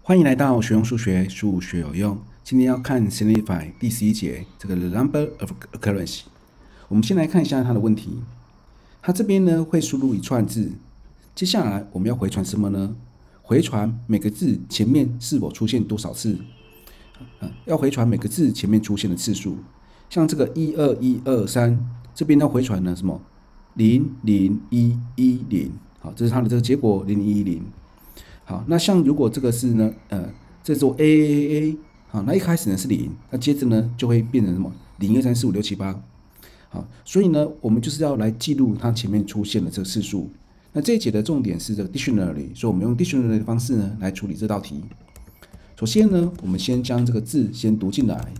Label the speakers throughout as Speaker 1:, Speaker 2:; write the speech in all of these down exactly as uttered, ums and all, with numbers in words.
Speaker 1: 欢迎来到学用数学，数学有用。今天要看 Snakify 第十一节这个 Number of occurrences。我们先来看一下它的问题。它这边呢会输入一串字，接下来我们要回传什么呢？回传每个字前面是否出现多少次？呃、要回传每个字前面出现的次数。像这个一二一二三，这边要回传呢什么？零零一一零，好，这是它的这个结果零零一零。好，那像如果这个是呢，呃，这做 A A A A， 好，那一开始呢是零，那接着呢就会变成什么零二三四五六七八，好，所以呢我们就是要来记录它前面出现的这个次数。那这一节的重点是这个 dictionary， 所以我们用 dictionary 的方式呢来处理这道题。首先呢，我们先将这个字先读进来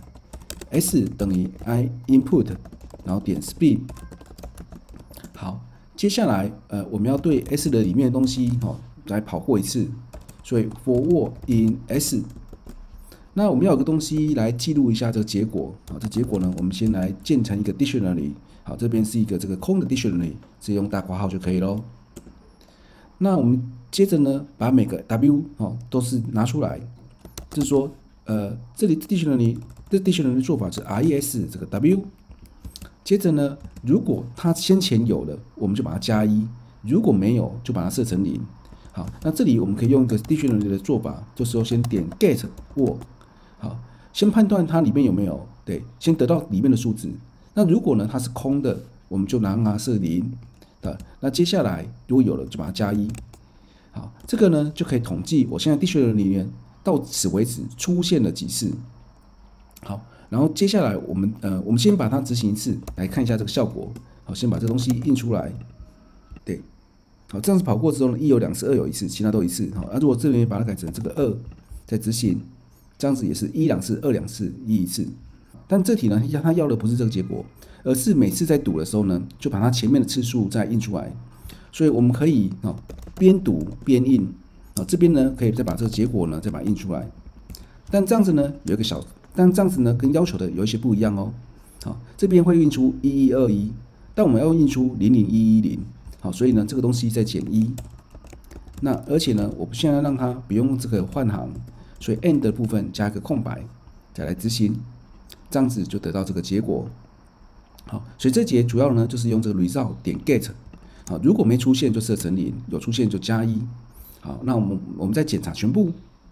Speaker 1: ，s 等于 i input， 然后点 speed。好，接下来呃我们要对 s 的里面的东西哦。来跑过一次，所以 forward in s。那我们要有个东西来记录一下这个结果，好，这结果呢，我们先来建成一个 dictionary。好，这边是一个这个空的 dictionary， 直接用大括号就可以咯。那我们接着呢，把每个 w 哦都是拿出来，就是说，呃，这里 dictionary 这 dictionary 的做法是 res 这个 w。接着呢，如果它先前有的，我们就把它加一；如果没有，就把它设成零。好，那这里我们可以用一个 dictionary 的做法，就是说先点 get word， 好，先判断它里面有没有，对，先得到里面的数字。那如果呢它是空的，我们就让它设零的。那接下来如果有了，就把它加一。好，这个呢就可以统计我现在 dictionary 里面到此为止出现了几次。好，然后接下来我们呃我们先把它执行一次，来看一下这个效果。好，先把这个东西印出来，对。好，这样子跑过之后呢，一有两次，二有一次，其他都一次。好，那、啊、如果这里把它改成这个二，再执行，这样子也是一两次，二两次，一一次。但这题呢，它要的不是这个结果，而是每次在读的时候呢，就把它前面的次数再印出来。所以我们可以啊边读边印啊，这边呢可以再把这个结果呢再把它印出来。但这样子呢有一个小，但这样子呢跟要求的有一些不一样哦。好，这边会印出一一二一，但我们要印出零零一一零。好，所以呢，这个东西再减一。那而且呢，我现在让它不用这个换行，所以 end 的部分加一个空白，再来执行，这样子就得到这个结果。好，所以这节主要呢就是用这个 result 点 get。好，如果没出现就设成零，有出现就加一。好，那我们我们再检查全部，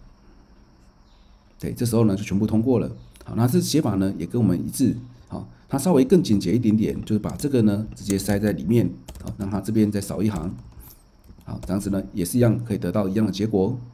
Speaker 1: 对，这时候呢就全部通过了。好，那这写法呢也跟我们一致。好，它稍微更简洁一点点，就是把这个呢直接塞在里面，好，让它这边再少一行，好，这样子呢也是一样可以得到一样的结果。